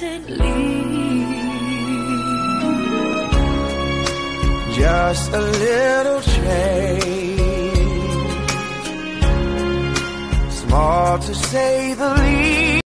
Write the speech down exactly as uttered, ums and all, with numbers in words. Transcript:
innocently. Just a little change, small to say the least.